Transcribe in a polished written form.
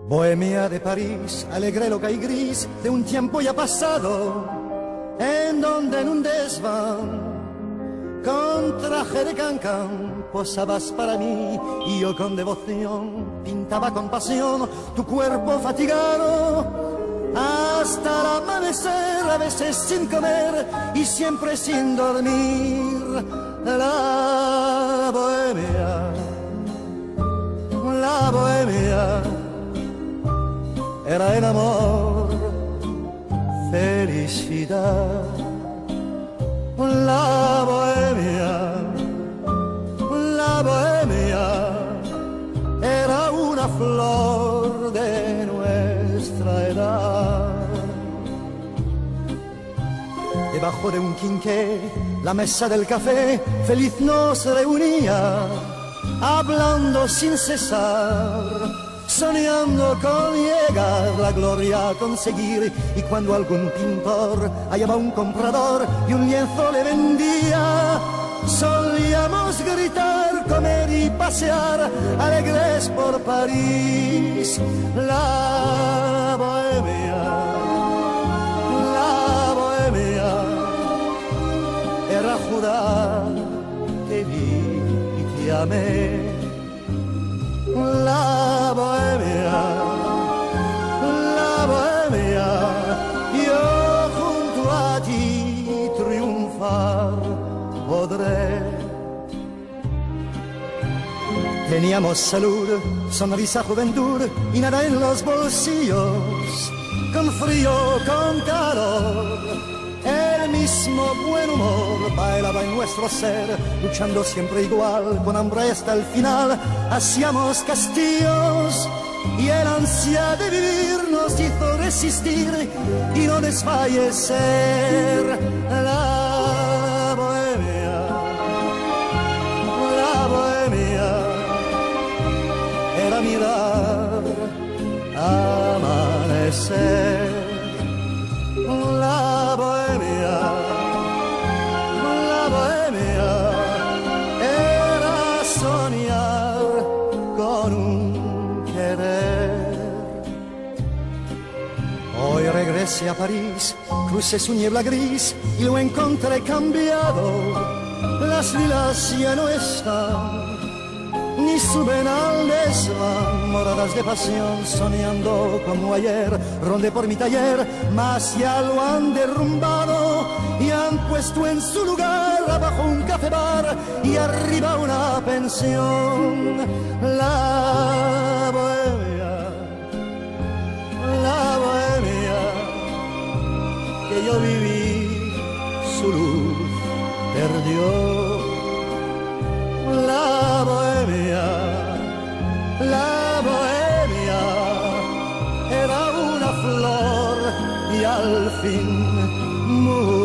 Bohemia de París, alegre, loca y gris de un tiempo ya pasado, en donde en un desván, con traje de cancán, posabas para mí y yo con devoción pintaba con pasión tu cuerpo fatigado. Hasta el amanecer, a veces sin comer y siempre sin dormir. La bohemia, la bohemia, era el amor, felicidad. La bohemia, la bohemia, era una flor de nuestra edad. Debajo de un quinqué, la mesa del café, feliz nos reunía, hablando sin cesar, soñando con llegar la gloria a conseguir. Y cuando algún pintor hallaba un comprador y un lienzo le vendía, solíamos gritar, comer y pasear, alegres por París. La bohemia, la bohemia, era jurar, te vi y te amé. La bohemia, la bohemia, yo junto a ti triunfar podré. Teníamos salud, sonrisa, juventud y nada en los bolsillos, con frío, con calor. El mismo buen humor bailaba en nuestro ser, luchando siempre igual, con hambre hasta el final. Hacíamos castillos y el ansia de vivir nos hizo resistir y no desfallecer. La bohemia, la bohemia, era mirar amanecer. La bohemia, la bohemia, era soñar con un querer. Hoy regresé a París, crucé su niebla gris y lo encontré cambiado. Las lilas ya no están, ni suben al desván, moradas de pasión, soñando como ayer. Rondé por mi taller, mas ya lo han derrumbado y han puesto en su lugar abajo un café bar y arriba una pensión. La bohemia, la bohemia, que yo viví, su luz perdió. La bohemia, la bohemia, era una flor y al fin murió.